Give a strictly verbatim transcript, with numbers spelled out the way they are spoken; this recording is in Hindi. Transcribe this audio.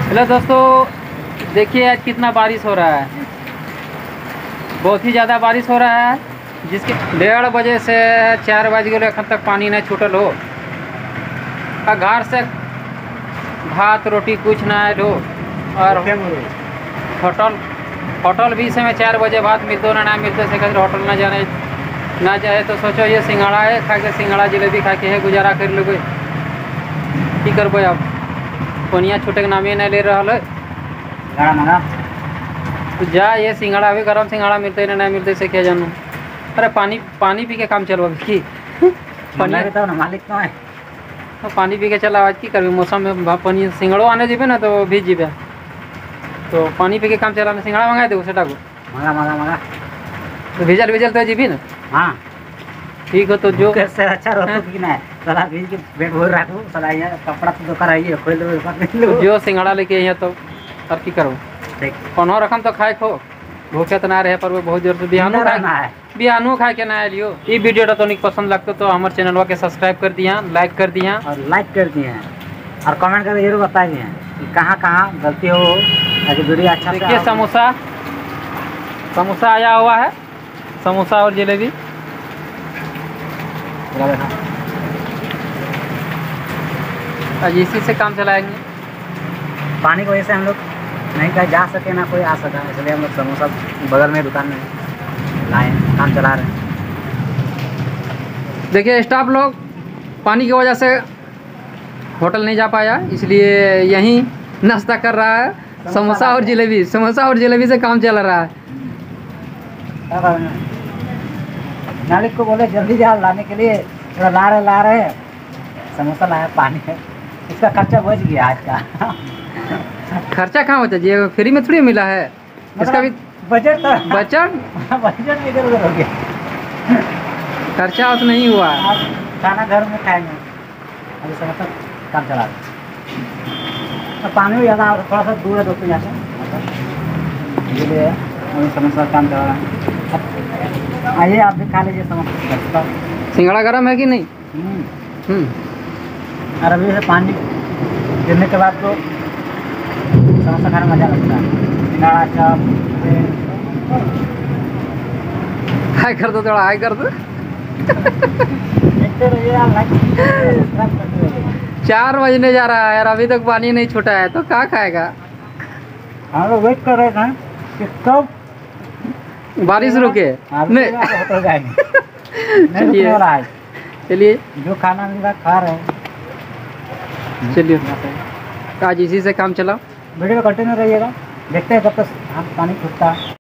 हेलो दोस्तों, देखिए आज कितना बारिश हो रहा है। बहुत ही ज़्यादा बारिश हो रहा है, जिसके डेढ़ बजे से चार बज गए अखन तक पानी नहीं छूटल हो। आ घर से भात रोटी कुछ ना आयल हो। और होटल होटल भी समय चार बजे भात मिलते ना ना मिलते से खातिर होटल ना जाने ना जाए तो सोचो ये सिंघाड़ा है, खा के सिंघाड़ा जलेबी खा के है गुजारा कर लेबै। की करबै अब, पनिया छूटे के नामे नहीं ले रहा है। तो जा ये सिंघाड़ा भी गरम सिंघाड़ा मिलते ना नहीं मिलते से क्या जानू। अरे पानी पानी पी के काम चलो अभी की पानी बताओ ना, मालिक कहाँ है? तो पानी पी के चला आज की करबी। मौसम में पानी सिंघाड़ो आने जीबे ना तो भीज जीबे, तो पानी पी के काम चला। सिंघाड़ा मंगा दे सेटा को मंगा मंगा मंगा तो भिजल भिजल तो जीबी ना। हाँ ठीक हो तो जो कैसे अच्छा रहो कि ना सला भीज के पेट भर रखो। सला ये कपड़ा तो कर आइए खोल लो पकड़ लो जो सिंघाड़ा लेके यहाँ तो और की करो। देख कोनो रकम तो खाए खो, भूखे तो ना रहे पर वो बहुत जोर से बिहानो रहना खाए है। बिहानो खाए के ना लियो। ये वीडियो तो निक पसंद लगता तो हमारे चैनल के सब्सक्राइब कर दिया, लाइक कर दिया और लाइक कर दिए हैं और कमेंट करके जरूर बताइए हैं कि कहाँ कहाँ गलती हो ताकि वीडियो अच्छा से देखिए आओ। समोसा समोसा आया हुआ है, समोसा और जलेबी। आज इसी से काम चलाएंगे। पानी की वजह से हम लोग नहीं कहीं जा सके ना कोई आ सका, इसलिए हम लोग समोसा बगल में दुकान में लाए काम चला रहे हैं। देखिए स्टाफ लोग पानी की वजह से होटल नहीं जा पाया, इसलिए यहीं नाश्ता कर रहा है। समोसा और जलेबी समोसा और जलेबी से काम चल रहा है। मालिक को बोले जल्दी जा लाने के लिए, थोड़ा ला रहे ला रहे समोसा लाया, पानी है, इसका खर्चा बच गया आज का। खर्चा कहाँ होता है जी, फ्री में थोड़ी मिला है। इसका भी बजट तो बजट बजट इधर उधर हो गया, खर्चा तो नहीं हुआ। आप खाना घर में खाएंगे, अभी समोसा काम चला रहे। तो पानी भी ज़्यादा थोड़ा सा दूर है दोस्तों यहाँ से, इसलिए अभी समोसा काम चला रहा है। आइए आप भी खा लीजिए समोसा। सिंघाड़ा गरम है कि नहीं? हम्म हम्म और अभी से पानी गिरने के बाद तो समोसा खाने में मज़ा लगता है। सिंघाड़ा चाप हाय कर दो, थोड़ा हाय कर दो। देखते रहिए आप, लाइक सब्सक्राइब करते रहिए। चार बजने जा रहा है और अभी तक पानी नहीं छूटा है, तो क्या खाएगा? हम लोग वेट कर रहे थे कि कब बारिश रुके। नहीं होटल जाएंगे, नहीं रुकने वाला है। चलिए जो खाना मिल रहा खा रहे हैं। चलिए आज इसी से काम चला। वीडियो में कंटिन्यू रहिएगा, देखते हैं कब तक पानी छूटता है।